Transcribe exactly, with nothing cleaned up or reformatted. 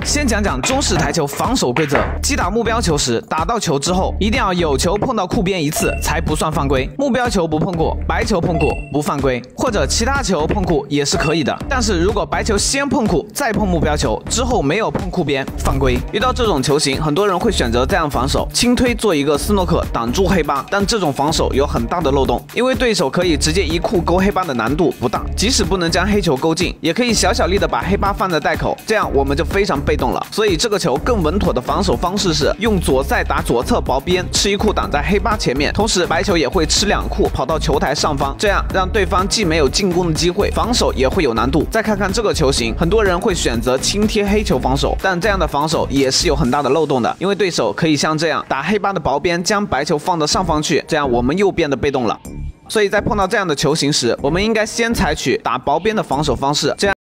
先讲讲中式台球防守规则。击打目标球时，打到球之后，一定要有球碰到库边一次才不算犯规。目标球不碰过，白球碰过不犯规，或者其他球碰库也是可以的。但是如果白球先碰库，再碰目标球，之后没有碰库边，犯规。遇到这种球型，很多人会选择这样防守：轻推做一个斯诺克挡住黑八。但这种防守有很大的漏洞，因为对手可以直接一库勾黑八的难度不大，即使不能将黑球勾进，也可以小小力的把黑八放在袋口，这样我们就非常被动了。所以这个球更稳妥的防守方式是用左塞打左侧薄边，吃一库挡在黑八前面，同时白球也会吃两库跑到球台上方，这样让对方既没有进攻的机会，防守也会有难度。再看看这个球型，很多人会选择轻贴黑球防守，但这样的防守也是有很大的漏洞的，因为对手可以像这样打黑八的薄边，将白球放到上方去，这样我们又变得被动了。所以在碰到这样的球型时，我们应该先采取打薄边的防守方式，这样